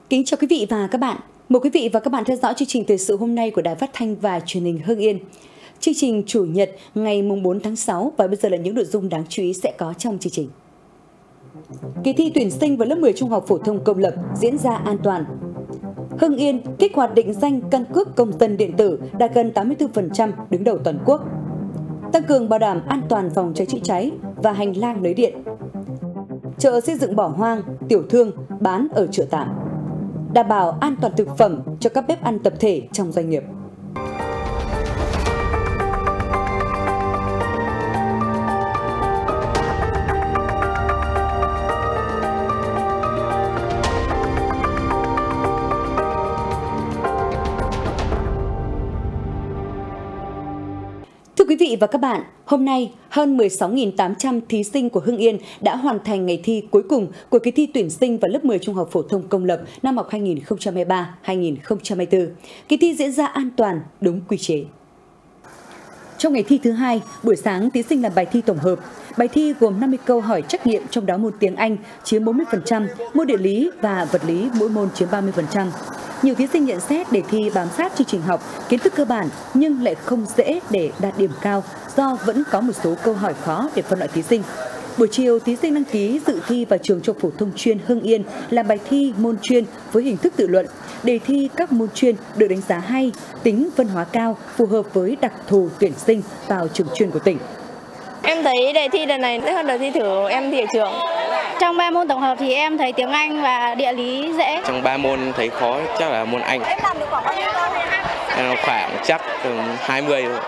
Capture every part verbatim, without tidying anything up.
Kính chào quý vị và các bạn. Mời quý vị và các bạn theo dõi chương trình thời sự hôm nay của Đài Phát thanh và Truyền hình Hưng Yên. Chương trình Chủ nhật ngày bốn tháng sáu và bây giờ là những nội dung đáng chú ý sẽ có trong chương trình. Kỳ thi tuyển sinh vào lớp mười trung học phổ thông công lập diễn ra an toàn. Hưng Yên kích hoạt định danh căn cước công dân điện tử đạt gần tám mươi tư phần trăm, đứng đầu toàn quốc. Tăng cường bảo đảm an toàn phòng cháy chữa cháy và hành lang lưới điện. Chợ xây dựng bỏ hoang, tiểu thương bán ở chợ tạm. Đảm bảo an toàn thực phẩm cho các bếp ăn tập thể trong doanh nghiệp. Thưa quý vị và các bạn, hôm nay hơn mười sáu nghìn tám trăm thí sinh của Hưng Yên đã hoàn thành ngày thi cuối cùng của kỳ thi tuyển sinh vào lớp mười trung học phổ thông công lập năm học hai nghìn không trăm hai mươi ba hai nghìn không trăm hai mươi tư. Kỳ thi diễn ra an toàn, đúng quy chế. Trong ngày thi thứ hai, buổi sáng thí sinh làm bài thi tổng hợp. Bài thi gồm năm mươi câu hỏi trắc nghiệm, trong đó môn tiếng Anh chiếm bốn mươi phần trăm, môn địa lý và vật lý mỗi môn chiếm ba mươi phần trăm. Nhiều thí sinh nhận xét đề thi bám sát chương trình học, kiến thức cơ bản nhưng lại không dễ để đạt điểm cao do vẫn có một số câu hỏi khó để phân loại thí sinh. Buổi chiều, thí sinh đăng ký dự thi vào trường Trung học phổ thông chuyên Hưng Yên làm bài thi môn chuyên với hình thức tự luận. Đề thi các môn chuyên được đánh giá hay, tính văn hóa cao, phù hợp với đặc thù tuyển sinh vào trường chuyên của tỉnh. Em thấy đề thi lần này dễ hơn đề thi thử em thi ở trường. Trong ba môn tổng hợp thì em thấy tiếng Anh và địa lý dễ. Trong ba môn thấy khó chắc là môn Anh. Em làm được khoảng bao nhiêu câu? Em khoảng chắc hai mươi thôi.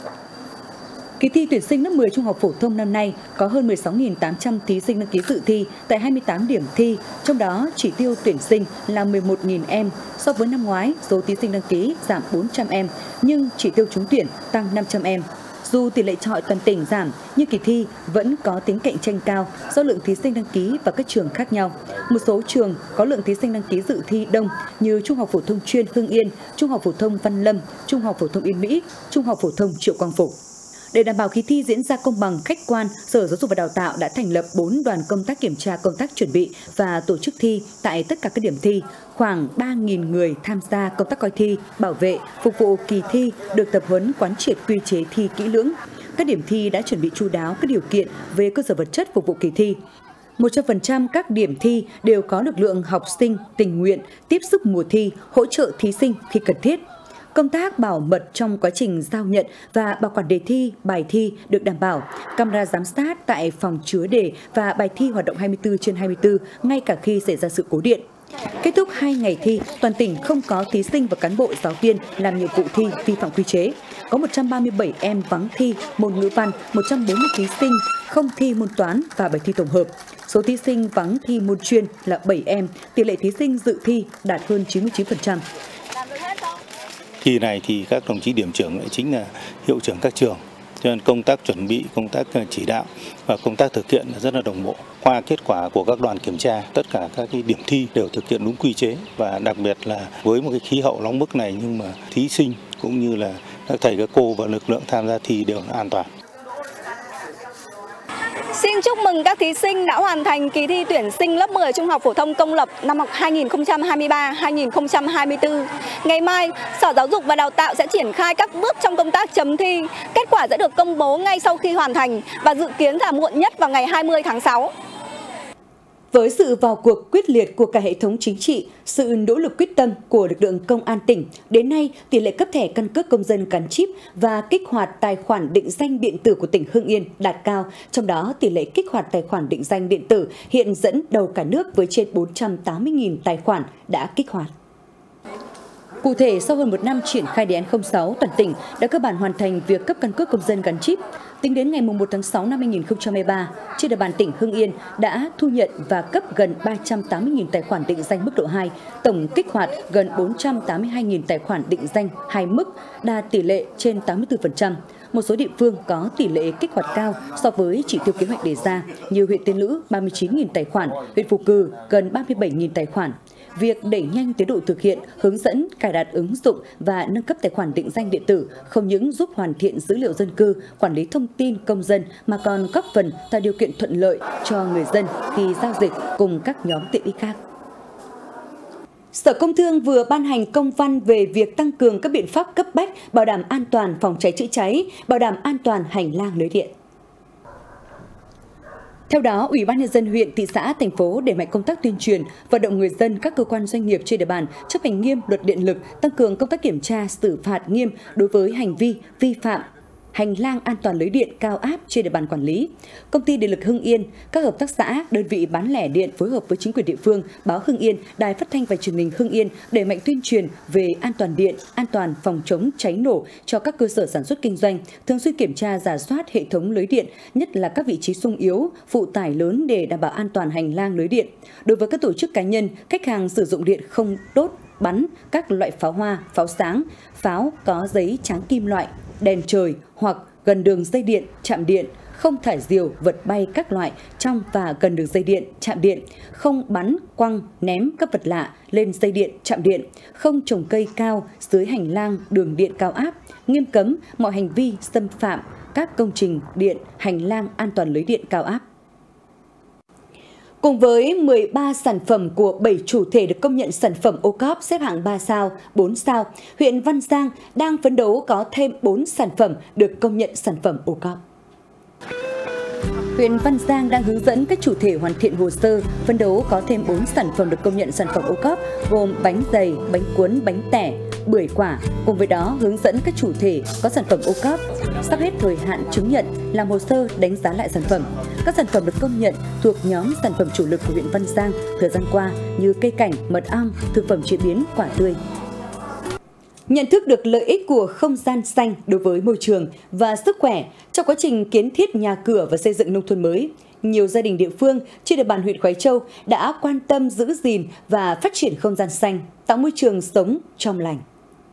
Kỳ thi tuyển sinh lớp mười trung học phổ thông năm nay có hơn mười sáu nghìn tám trăm thí sinh đăng ký dự thi tại hai mươi tám điểm thi, trong đó chỉ tiêu tuyển sinh là mười một nghìn em. So với năm ngoái, số thí sinh đăng ký giảm bốn trăm em, nhưng chỉ tiêu trúng tuyển tăng năm trăm em. Dù tỷ lệ chọi toàn tỉnh giảm, nhưng kỳ thi vẫn có tính cạnh tranh cao do lượng thí sinh đăng ký vào các trường khác nhau. Một số trường có lượng thí sinh đăng ký dự thi đông như Trung học phổ thông chuyên Hưng Yên, Trung học phổ thông Văn Lâm, Trung học phổ thông Yên Mỹ, Trung học phổ thông Triệu Quang Phục. Để đảm bảo kỳ thi diễn ra công bằng, khách quan, Sở Giáo dục và Đào tạo đã thành lập bốn đoàn công tác kiểm tra công tác chuẩn bị và tổ chức thi tại tất cả các điểm thi. Khoảng ba nghìn người tham gia công tác coi thi, bảo vệ, phục vụ kỳ thi được tập huấn quán triệt quy chế thi kỹ lưỡng. Các điểm thi đã chuẩn bị chu đáo các điều kiện về cơ sở vật chất phục vụ kỳ thi. một trăm phần trăm các điểm thi đều có lực lượng học sinh tình nguyện tiếp sức mùa thi, hỗ trợ thí sinh khi cần thiết. Công tác bảo mật trong quá trình giao nhận và bảo quản đề thi, bài thi được đảm bảo. Camera giám sát tại phòng chứa đề và bài thi hoạt động hai mươi tư trên hai mươi tư ngay cả khi xảy ra sự cố điện. Kết thúc hai ngày thi, toàn tỉnh không có thí sinh và cán bộ giáo viên làm nhiệm vụ thi vi phạm quy chế. Có một trăm ba mươi bảy em vắng thi môn ngữ văn, một trăm bốn mươi thí sinh không thi môn toán và bài thi tổng hợp. Số thí sinh vắng thi môn chuyên là bảy em, tỷ lệ thí sinh dự thi đạt hơn chín mươi chín phần trăm. Kỳ này thì các đồng chí điểm trưởng lại chính là hiệu trưởng các trường, cho nên công tác chuẩn bị, công tác chỉ đạo và công tác thực hiện rất là đồng bộ. Qua kết quả của các đoàn kiểm tra, tất cả các cái điểm thi đều thực hiện đúng quy chế và đặc biệt là với một cái khí hậu nóng bức này nhưng mà thí sinh cũng như là các thầy các cô và lực lượng tham gia thi đều là an toàn. Xin chúc mừng các thí sinh đã hoàn thành kỳ thi tuyển sinh lớp mười trung học phổ thông công lập năm học hai nghìn không trăm hai mươi ba hai nghìn không trăm hai mươi tư. Ngày mai, Sở Giáo dục và Đào tạo sẽ triển khai các bước trong công tác chấm thi. Kết quả sẽ được công bố ngay sau khi hoàn thành và dự kiến là muộn nhất vào ngày hai mươi tháng sáu. Với sự vào cuộc quyết liệt của cả hệ thống chính trị, sự nỗ lực quyết tâm của lực lượng công an tỉnh, đến nay tỷ lệ cấp thẻ căn cước công dân gắn chip và kích hoạt tài khoản định danh điện tử của tỉnh Hưng Yên đạt cao, trong đó tỷ lệ kích hoạt tài khoản định danh điện tử hiện dẫn đầu cả nước với trên bốn trăm tám mươi nghìn tài khoản đã kích hoạt. Cụ thể, sau hơn một năm triển khai đề án không sáu, toàn tỉnh đã cơ bản hoàn thành việc cấp căn cước công dân gắn chip. Tính đến ngày một tháng sáu năm hai nghìn không trăm hai mươi ba, trên địa bàn tỉnh Hưng Yên đã thu nhận và cấp gần ba trăm tám mươi nghìn tài khoản định danh mức độ hai, tổng kích hoạt gần bốn trăm tám mươi hai nghìn tài khoản định danh hai mức, đạt tỷ lệ trên tám mươi tư phần trăm. Một số địa phương có tỷ lệ kích hoạt cao so với chỉ tiêu kế hoạch đề ra, như huyện Tiên Lữ ba mươi chín nghìn tài khoản, huyện Phù Cừ gần ba mươi bảy nghìn tài khoản. Việc đẩy nhanh tiến độ thực hiện, hướng dẫn, cài đặt ứng dụng và nâng cấp tài khoản định danh điện tử không những giúp hoàn thiện dữ liệu dân cư, quản lý thông tin công dân mà còn góp phần tạo điều kiện thuận lợi cho người dân khi giao dịch cùng các nhóm tiện ích khác. Sở Công Thương vừa ban hành công văn về việc tăng cường các biện pháp cấp bách bảo đảm an toàn phòng cháy chữa cháy, bảo đảm an toàn hành lang lưới điện. Theo đó, Ủy ban Nhân dân huyện, thị xã, thành phố đẩy mạnh công tác tuyên truyền, vận động người dân, các cơ quan doanh nghiệp trên địa bàn chấp hành nghiêm luật điện lực, tăng cường công tác kiểm tra, xử phạt nghiêm đối với hành vi vi phạm hành lang an toàn lưới điện cao áp trên địa bàn quản lý. Công ty Điện lực Hưng Yên, các hợp tác xã, đơn vị bán lẻ điện phối hợp với chính quyền địa phương, báo Hưng Yên, Đài Phát thanh và Truyền hình Hưng Yên đẩy mạnh tuyên truyền về an toàn điện, an toàn phòng chống cháy nổ cho các cơ sở sản xuất kinh doanh, thường xuyên kiểm tra rà soát hệ thống lưới điện, nhất là các vị trí xung yếu, phụ tải lớn để đảm bảo an toàn hành lang lưới điện. Đối với các tổ chức cá nhân, khách hàng sử dụng điện không đốt, bắn các loại pháo hoa, pháo sáng, pháo có giấy tráng kim loại, đèn trời hoặc gần đường dây điện, trạm điện, không thải diều, vật bay các loại trong và gần đường dây điện, trạm điện, không bắn, quăng, ném các vật lạ lên dây điện, trạm điện, không trồng cây cao dưới hành lang đường điện cao áp, nghiêm cấm mọi hành vi xâm phạm các công trình điện, hành lang an toàn lưới điện cao áp. Cùng với mười ba sản phẩm của bảy chủ thể được công nhận sản phẩm ô cốp xếp hạng ba sao, bốn sao, huyện Văn Giang đang phấn đấu có thêm bốn sản phẩm được công nhận sản phẩm ô cốp. Huyện Văn Giang đang hướng dẫn các chủ thể hoàn thiện hồ sơ, phấn đấu có thêm bốn sản phẩm được công nhận sản phẩm ô cốp gồm bánh dày, bánh cuốn, bánh tẻ, bưởi quả. Cùng với đó hướng dẫn các chủ thể có sản phẩm ô cốp sắp hết thời hạn chứng nhận làm hồ sơ đánh giá lại sản phẩm. Các sản phẩm được công nhận thuộc nhóm sản phẩm chủ lực của huyện Văn Giang thời gian qua như cây cảnh, mật ong, thực phẩm chế biến, quả tươi. Nhận thức được lợi ích của không gian xanh đối với môi trường và sức khỏe trong quá trình kiến thiết nhà cửa và xây dựng nông thôn mới, nhiều gia đình địa phương trên địa bàn huyện Khoái Châu đã quan tâm giữ gìn và phát triển không gian xanh, tạo môi trường sống trong lành.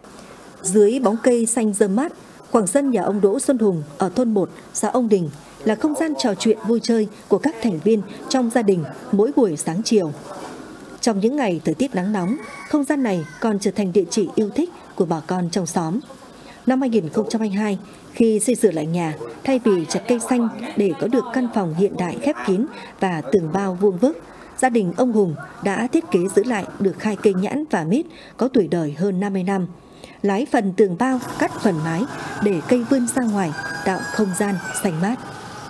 Dưới bóng cây xanh râm mát, khoảng sân nhà ông Đỗ Xuân Hùng ở thôn một, xã Ông Đình là không gian trò chuyện vui chơi của các thành viên trong gia đình mỗi buổi sáng chiều. Trong những ngày thời tiết nắng nóng, không gian này còn trở thành địa chỉ yêu thích của bà con trong xóm. Năm hai nghìn không trăm hai mươi hai, khi xây sửa lại nhà, thay vì chặt cây xanh để có được căn phòng hiện đại khép kín và tường bao vuông vức, gia đình ông Hùng đã thiết kế giữ lại được hai cây nhãn và mít có tuổi đời hơn năm mươi năm. Lái phần tường bao, cắt phần mái để cây vươn ra ngoài, tạo không gian xanh mát.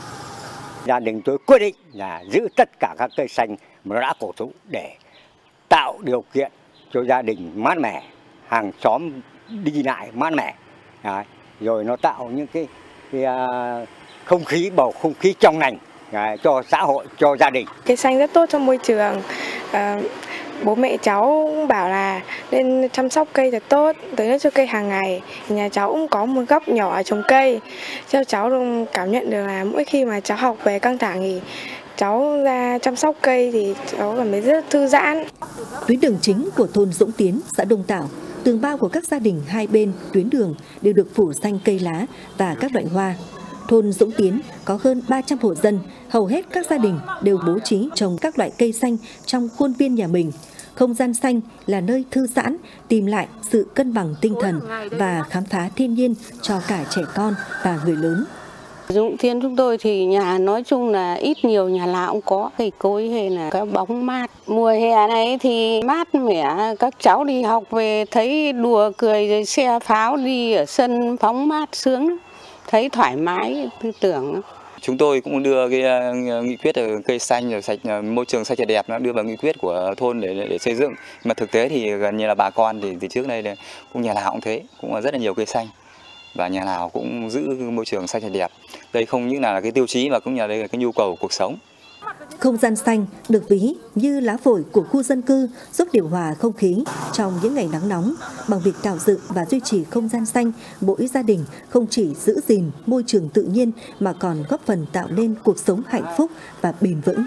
Gia đình tôi quyết định là giữ tất cả các cây xanh mà nó đã cổ thụ để tạo điều kiện cho gia đình mát mẻ, hàng xóm đi lại mát mẻ. Đấy. Rồi nó tạo những cái, cái uh, không khí, bầu không khí trong lành uh, cho xã hội, cho gia đình. Cây xanh rất tốt cho môi trường. Uh, bố mẹ cháu bảo là nên chăm sóc cây thật tốt, tưới nước cho cây hàng ngày. Nhà cháu cũng có một góc nhỏ trồng cây. Cho cháu cảm nhận được là mỗi khi mà cháu học về căng thẳng thì cháu ra chăm sóc cây thì cháu cảm thấy rất thư giãn. Tuyến đường chính của thôn Dũng Tiến, xã Đông Tảo, tường bao của các gia đình hai bên tuyến đường đều được phủ xanh cây lá và các loại hoa. Thôn Dũng Tiến có hơn ba trăm hộ dân, hầu hết các gia đình đều bố trí trồng các loại cây xanh trong khuôn viên nhà mình. Không gian xanh là nơi thư giãn, tìm lại sự cân bằng tinh thần và khám phá thiên nhiên cho cả trẻ con và người lớn. Dũng Tiến chúng tôi thì nhà nói chung là ít nhiều nhà nào cũng có cây cối hay là cái bóng mát. Mùa hè này thì mát mẻ, các cháu đi học về thấy đùa cười rồi xe pháo đi ở sân phóng mát sướng, thấy thoải mái tư tưởng. Chúng tôi cũng đưa cái nghị quyết cây xanh rồi sạch, môi trường sạch đẹp nó đưa vào nghị quyết của thôn để để xây dựng. Mà thực tế thì gần như là bà con thì từ trước đây cũng nhà nào cũng thế, cũng là rất là nhiều cây xanh. Và nhà nào cũng giữ môi trường xanh sạch đẹp. Đây không những là cái tiêu chí mà cũng là đây là cái nhu cầu của cuộc sống. Không gian xanh được ví như lá phổi của khu dân cư, giúp điều hòa không khí trong những ngày nắng nóng. Bằng việc tạo dựng và duy trì không gian xanh, mỗi gia đình không chỉ giữ gìn môi trường tự nhiên mà còn góp phần tạo nên cuộc sống hạnh phúc và bền vững.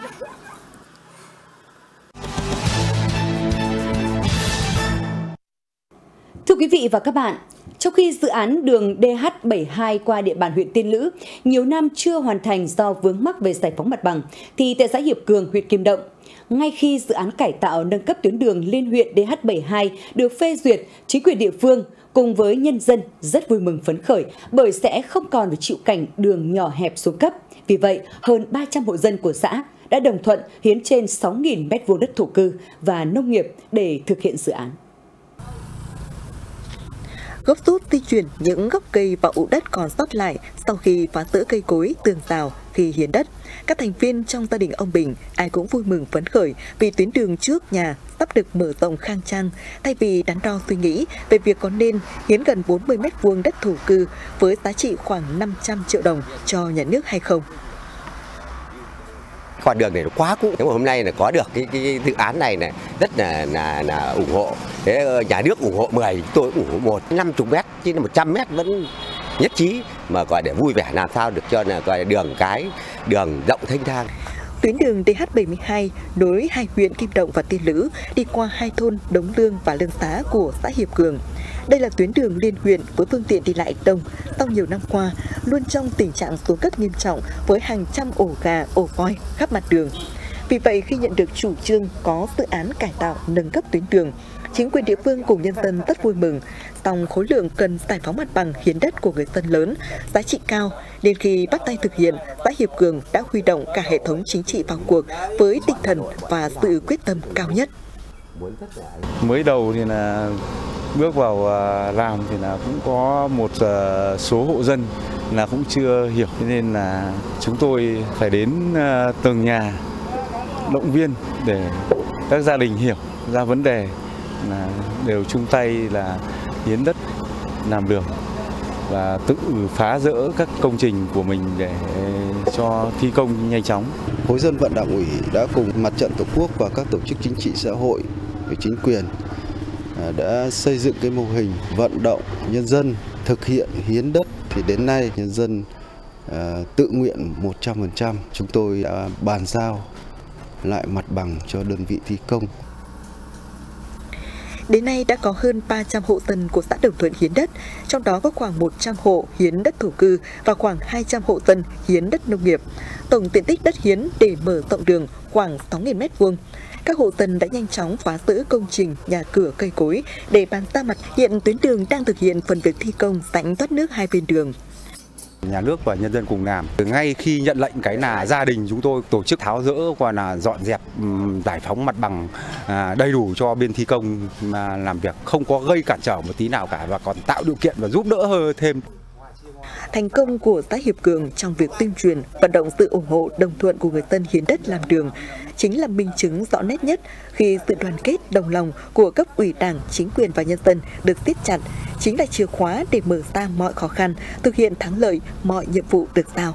Thưa quý vị và các bạn, trong khi dự án đường D H bảy mươi hai qua địa bàn huyện Tiên Lữ nhiều năm chưa hoàn thành do vướng mắc về giải phóng mặt bằng, thì tại xã Hiệp Cường, huyện Kim Động, ngay khi dự án cải tạo nâng cấp tuyến đường liên huyện D H bảy mươi hai được phê duyệt, chính quyền địa phương cùng với nhân dân rất vui mừng phấn khởi bởi sẽ không còn phải chịu cảnh đường nhỏ hẹp xuống cấp. Vì vậy, hơn ba trăm hộ dân của xã đã đồng thuận hiến trên sáu nghìn mét vuông đất thổ cư và nông nghiệp để thực hiện dự án. Gấp rút di chuyển những gốc cây và ụ đất còn sót lại sau khi phá rỡ cây cối, tường rào khi hiến đất. Các thành viên trong gia đình ông Bình ai cũng vui mừng phấn khởi vì tuyến đường trước nhà sắp được mở rộng khang trang, thay vì đắn đo suy nghĩ về việc có nên hiến gần bốn mươi mét vuông đất thổ cư với giá trị khoảng năm trăm triệu đồng cho nhà nước hay không. Con đường này nó quá cũ, nếu mà hôm nay là có được cái, cái dự án này này rất là là, là ủng hộ. Thế nhà nước ủng hộ mười, tôi ủng hộ một, năm mươi mét chứ là một trăm mét vẫn nhất trí, mà gọi để vui vẻ làm sao được cho là gọi là đường cái đường rộng thanh thang. Tuyến đường D H bảy mươi hai nối hai huyện Kim Động và Tiên Lữ đi qua hai thôn Đống Lương và Lương Xá của xã Hiệp Cường. Đây là tuyến đường liên huyện với phương tiện đi lại đông, sau nhiều năm qua luôn trong tình trạng xuống cấp nghiêm trọng với hàng trăm ổ gà, ổ voi khắp mặt đường. Vì vậy, khi nhận được chủ trương có dự án cải tạo nâng cấp tuyến đường, chính quyền địa phương cùng nhân dân rất vui mừng. Song khối lượng cần giải phóng mặt bằng hiến đất của người dân lớn, giá trị cao, nên khi bắt tay thực hiện, xã Hiệp Cường đã huy động cả hệ thống chính trị vào cuộc với tinh thần và sự quyết tâm cao nhất. Mới đầu thì là bước vào làm thì là cũng có một số hộ dân là cũng chưa hiểu, nên là chúng tôi phải đến từng nhà động viên để các gia đình hiểu ra vấn đề, là đều chung tay là hiến đất làm đường và tự phá rỡ các công trình của mình để cho thi công nhanh chóng. Khối dân vận Đảng ủy đã cùng Mặt trận Tổ quốc và các tổ chức chính trị xã hội và chính quyền đã xây dựng cái mô hình vận động nhân dân thực hiện hiến đất, thì đến nay nhân dân uh, tự nguyện một trăm phần trăm. Chúng tôi đã bàn giao lại mặt bằng cho đơn vị thi công. Đến nay đã có hơn ba trăm hộ dân của xã đồng thuận hiến đất, trong đó có khoảng một trăm hộ hiến đất thổ cư và khoảng hai trăm hộ dân hiến đất nông nghiệp. Tổng diện tích đất hiến để mở rộng đường khoảng sáu nghìn mét vuông. Các hộ dân đã nhanh chóng phá rỡ công trình, nhà cửa, cây cối để bàn ra mặt. Hiện tuyến đường đang thực hiện phần việc thi công rãnh thoát nước hai bên đường. Nhà nước và nhân dân cùng làm. Ngay khi nhận lệnh cái là gia đình chúng tôi tổ chức tháo rỡ và là dọn dẹp, giải phóng mặt bằng đầy đủ cho bên thi công mà làm việc, không có gây cản trở một tí nào cả, và còn tạo điều kiện và giúp đỡ hơn thêm. Thành công của xã Hiệp Cường trong việc tuyên truyền, vận động sự ủng hộ đồng thuận của người dân hiến đất làm đường chính là minh chứng rõ nét nhất khi sự đoàn kết đồng lòng của cấp ủy Đảng, chính quyền và nhân dân được siết chặt, chính là chìa khóa để mở ra mọi khó khăn, thực hiện thắng lợi mọi nhiệm vụ được giao.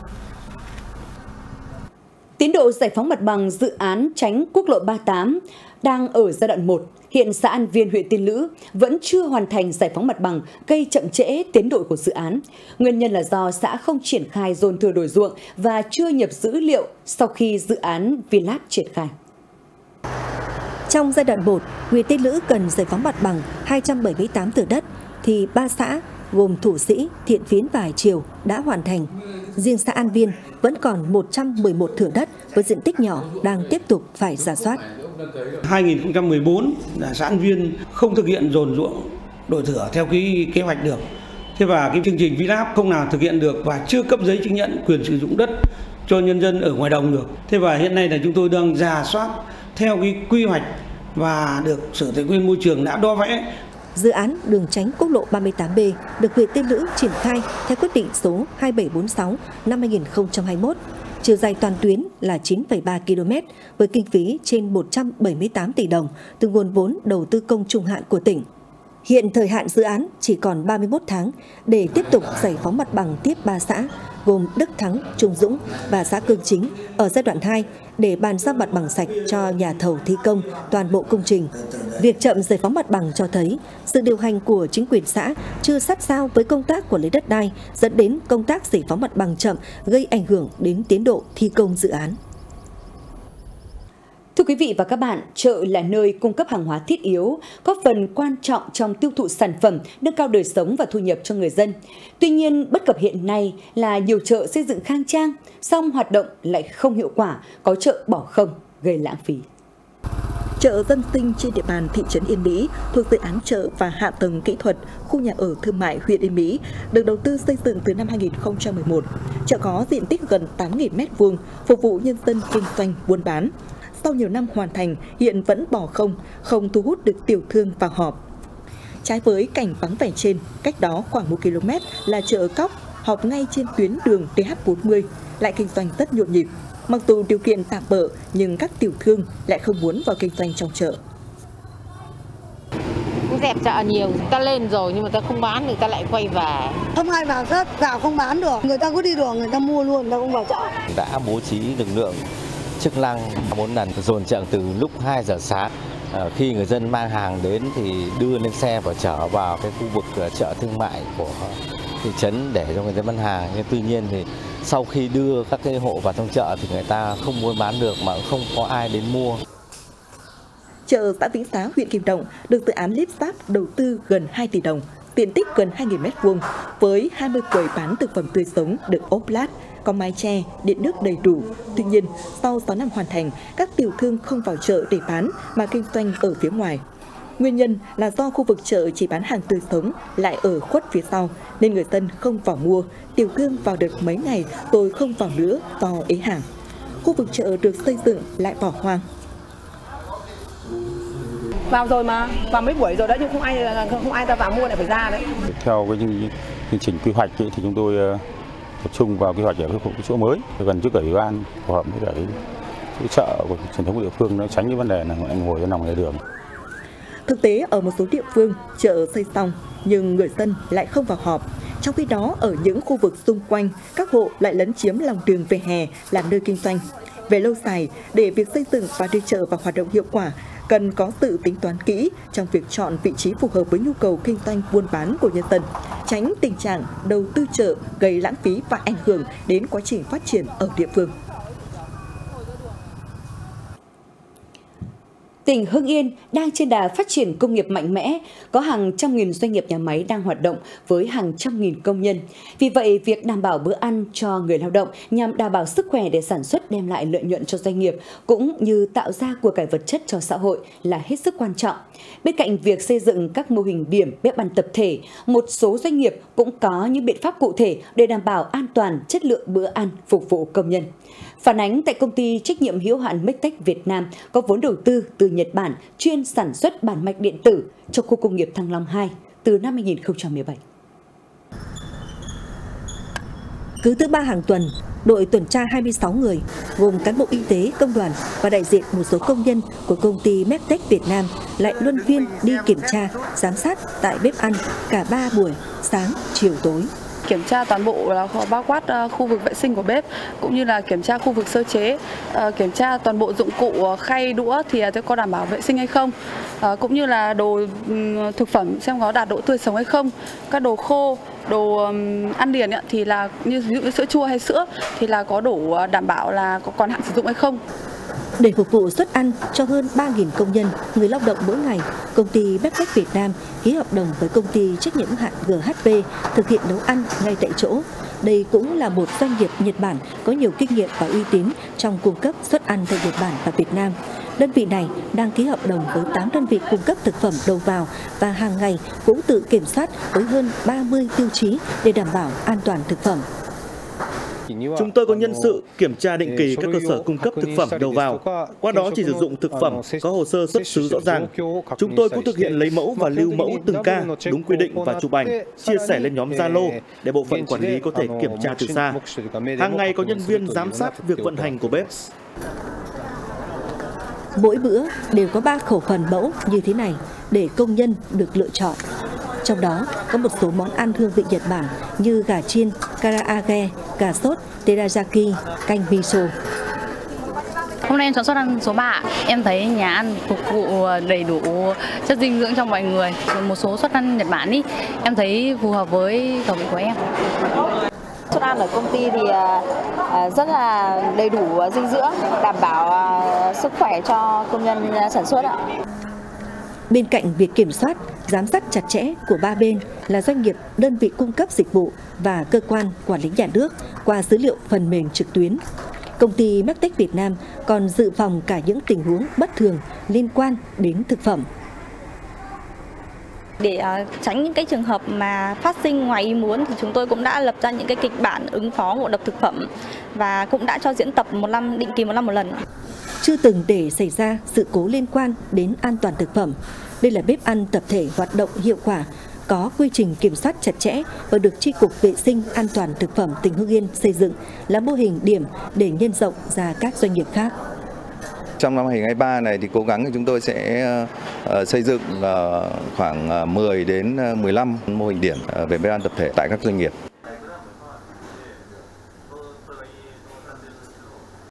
Tiến độ giải phóng mặt bằng dự án tránh quốc lộ ba mươi tám đang ở giai đoạn một. Hiện xã An Viên, huyện Tiên Lữ vẫn chưa hoàn thành giải phóng mặt bằng, gây chậm trễ tiến độ của dự án. Nguyên nhân là do xã không triển khai dồn thừa đổi ruộng và chưa nhập dữ liệu sau khi dự án Vinlab triển khai. Trong giai đoạn một, huyện Tiên Lữ cần giải phóng mặt bằng hai trăm bảy mươi tám thửa đất, thì ba xã gồm Thủ Sĩ, Thiện Phiến và Hải Triều đã hoàn thành. Riêng xã An Viên vẫn còn một trăm mười một thửa đất với diện tích nhỏ đang tiếp tục phải rà soát. hai nghìn không trăm mười bốn là xã An Viên không thực hiện dồn ruộng đổi thửa theo cái kế hoạch được. Thế và cái chương trình Vinlab không nào thực hiện được và chưa cấp giấy chứng nhận quyền sử dụng đất cho nhân dân ở ngoài đồng được. Thế và hiện nay là chúng tôi đang rà soát theo cái quy hoạch và được Sở Tài nguyên Môi trường đã đo vẽ. Dự án đường tránh quốc lộ ba mươi tám B được huyện Tiên Lữ triển khai theo quyết định số hai bảy bốn sáu năm hai nghìn không trăm hai mươi mốt. Chiều dài toàn tuyến là chín phẩy ba ki lô mét với kinh phí trên một trăm bảy mươi tám tỷ đồng từ nguồn vốn đầu tư công trung hạn của tỉnh. Hiện thời hạn dự án chỉ còn ba mươi mốt tháng để tiếp tục giải phóng mặt bằng tiếp ba xã gồm Đức Thắng, Trung Dũng và xã Cương Chính ở giai đoạn hai để bàn giao mặt bằng sạch cho nhà thầu thi công toàn bộ công trình. Việc chậm giải phóng mặt bằng cho thấy sự điều hành của chính quyền xã chưa sát sao với công tác quản lý đất đai, dẫn đến công tác giải phóng mặt bằng chậm gây ảnh hưởng đến tiến độ thi công dự án. Thưa quý vị và các bạn, chợ là nơi cung cấp hàng hóa thiết yếu, góp phần quan trọng trong tiêu thụ sản phẩm, nâng cao đời sống và thu nhập cho người dân. Tuy nhiên, bất cập hiện nay là nhiều chợ xây dựng khang trang, song hoạt động lại không hiệu quả, có chợ bỏ không, gây lãng phí. Chợ dân sinh trên địa bàn thị trấn Yên Mỹ thuộc dự án chợ và hạ tầng kỹ thuật khu nhà ở thương mại huyện Yên Mỹ được đầu tư xây dựng từ năm hai nghìn không trăm mười một. Chợ có diện tích gần tám nghìn mét vuông, phục vụ nhân dân kinh doanh buôn bán. Sau nhiều năm hoàn thành, hiện vẫn bỏ không, không thu hút được tiểu thương vào họp. Trái với cảnh vắng vẻ trên, cách đó khoảng một ki lô mét là chợ Cóc, họp ngay trên tuyến đường T H bốn mươi, lại kinh doanh rất nhộn nhịp. Mặc dù điều kiện tạm bợ, nhưng các tiểu thương lại không muốn vào kinh doanh trong chợ. Dẹp chợ nhiều, người ta lên rồi nhưng mà ta không bán, người ta lại quay về. Không ai vào rất dạo không bán được, người ta cứ đi đường người ta mua luôn, người ta không vào chợ. Đã bố trí lực lượng chức năng bốn lần dồn chợ từ lúc hai giờ sáng. À, khi người dân mang hàng đến thì đưa lên xe và chở vào cái khu vực chợ thương mại của thị trấn để cho người dân bán hàng. Nhưng tuy nhiên thì sau khi đưa các cái hộ vào trong chợ thì người ta không muốn bán được mà không có ai đến mua. Chợ xã Vĩnh Xá, huyện Kim Động được dự án Lip Sáp đầu tư gần hai tỷ đồng, diện tích gần hai nghìn mét vuông với hai mươi quầy bán thực phẩm tươi sống được ốp lát, có mái che, điện nước đầy đủ. Tuy nhiên, sau sáu năm hoàn thành, các tiểu thương không vào chợ để bán mà kinh doanh ở phía ngoài. Nguyên nhân là do khu vực chợ chỉ bán hàng tươi sống lại ở khuất phía sau nên người dân không vào mua, tiểu thương vào được mấy ngày rồi không vào nữa do ế hàng. Khu vực chợ được xây dựng lại bỏ hoang. Vào rồi mà, vào mấy buổi rồi đấy nhưng không ai không ai ta vào mua lại phải ra đấy. Theo cái chương trình quy hoạch thì chúng tôi tập trung vào quy hoạch ở cái chỗ mới gần trước ủy ban, phù hợp với cái chỗ chợ của truyền thống của địa phương, nó tránh cái vấn đề là anh ngồi trên lòng lề đường. Thực tế ở một số địa phương chợ xây xong nhưng người dân lại không vào họp. Trong khi đó ở những khu vực xung quanh, các hộ lại lấn chiếm lòng đường vỉa hè làm nơi kinh doanh. Về lâu dài, để việc xây dựng và đưa chợ vào hoạt động hiệu quả, cần có sự tính toán kỹ trong việc chọn vị trí phù hợp với nhu cầu kinh doanh buôn bán của nhân dân, tránh tình trạng đầu tư chợ gây lãng phí và ảnh hưởng đến quá trình phát triển ở địa phương. Tỉnh Hưng Yên đang trên đà phát triển công nghiệp mạnh mẽ, có hàng trăm nghìn doanh nghiệp nhà máy đang hoạt động với hàng trăm nghìn công nhân. Vì vậy, việc đảm bảo bữa ăn cho người lao động nhằm đảm bảo sức khỏe để sản xuất đem lại lợi nhuận cho doanh nghiệp cũng như tạo ra của cải vật chất cho xã hội là hết sức quan trọng. Bên cạnh việc xây dựng các mô hình điểm bếp ăn tập thể, một số doanh nghiệp cũng có những biện pháp cụ thể để đảm bảo an toàn chất lượng bữa ăn phục vụ công nhân. Phản ánh tại công ty trách nhiệm hữu hạn Mectech Việt Nam có vốn đầu tư từ Nhật Bản chuyên sản xuất bản mạch điện tử cho khu công nghiệp Thăng Long hai từ năm hai nghìn không trăm mười bảy. Cứ thứ ba hàng tuần, đội tuần tra hai mươi sáu người gồm cán bộ y tế, công đoàn và đại diện một số công nhân của công ty Mectech Việt Nam lại luân phiên đi kiểm tra, giám sát tại bếp ăn cả ba buổi sáng, chiều, tối. Kiểm tra toàn bộ là bao quát khu vực vệ sinh của bếp cũng như là kiểm tra khu vực sơ chế, kiểm tra toàn bộ dụng cụ khay đũa thì có đảm bảo vệ sinh hay không, cũng như là đồ thực phẩm xem có đạt độ tươi sống hay không, các đồ khô, đồ ăn liền thì là như ví dụ như sữa chua hay sữa thì là có đủ đảm bảo là có còn hạn sử dụng hay không. Để phục vụ suất ăn cho hơn ba nghìn công nhân, người lao động mỗi ngày, công ty Mectech Việt Nam ký hợp đồng với công ty trách nhiệm hữu hạn G H P thực hiện nấu ăn ngay tại chỗ. Đây cũng là một doanh nghiệp Nhật Bản có nhiều kinh nghiệm và uy tín trong cung cấp suất ăn tại Nhật Bản và Việt Nam. Đơn vị này đang ký hợp đồng với tám đơn vị cung cấp thực phẩm đầu vào và hàng ngày cũng tự kiểm soát với hơn ba mươi tiêu chí để đảm bảo an toàn thực phẩm. Chúng tôi có nhân sự kiểm tra định kỳ các cơ sở cung cấp thực phẩm đầu vào, qua đó chỉ sử dụng thực phẩm có hồ sơ xuất xứ rõ ràng. Chúng tôi cũng thực hiện lấy mẫu và lưu mẫu từng ca đúng quy định và chụp ảnh, chia sẻ lên nhóm Zalo để bộ phận quản lý có thể kiểm tra từ xa. Hàng ngày có nhân viên giám sát việc vận hành của bếp. Mỗi bữa đều có ba khẩu phần mẫu như thế này để công nhân được lựa chọn. Trong đó có một số món ăn hương vị Nhật Bản như gà chiên, karaage, gà sốt, teriyaki, canh miso. Hôm nay em chọn suất ăn số ba. Em thấy nhà ăn phục vụ đầy đủ chất dinh dưỡng cho mọi người. Một số suất ăn Nhật Bản ý, em thấy phù hợp với khẩu vị của em. Suất ăn ở công ty thì rất là đầy đủ dinh dưỡng, đảm bảo sức khỏe cho công nhân sản xuất ạ. Bên cạnh việc kiểm soát, giám sát chặt chẽ của ba bên là doanh nghiệp, đơn vị cung cấp dịch vụ và cơ quan quản lý nhà nước qua dữ liệu phần mềm trực tuyến. Công ty Medtech Việt Nam còn dự phòng cả những tình huống bất thường liên quan đến thực phẩm. Để uh, tránh những cái trường hợp mà phát sinh ngoài ý muốn thì chúng tôi cũng đã lập ra những cái kịch bản ứng phó ngộ độc thực phẩm và cũng đã cho diễn tập một năm định kỳ một năm một lần. Chưa từng để xảy ra sự cố liên quan đến an toàn thực phẩm. Đây là bếp ăn tập thể hoạt động hiệu quả, có quy trình kiểm soát chặt chẽ và được Chi cục Vệ sinh An toàn thực phẩm tỉnh Hưng Yên xây dựng là mô hình điểm để nhân rộng ra các doanh nghiệp khác. Trong năm hai nghìn không trăm hai mươi ba này thì cố gắng chúng tôi sẽ uh, xây dựng uh, khoảng mười đến mười lăm mô hình điểm uh, về bếp ăn tập thể tại các doanh nghiệp.